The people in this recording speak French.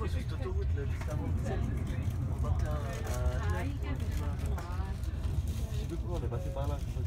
sur cette autoroute là, juste avant, tu sais, on va faire un. Je sais plus pourquoi on est passé par là.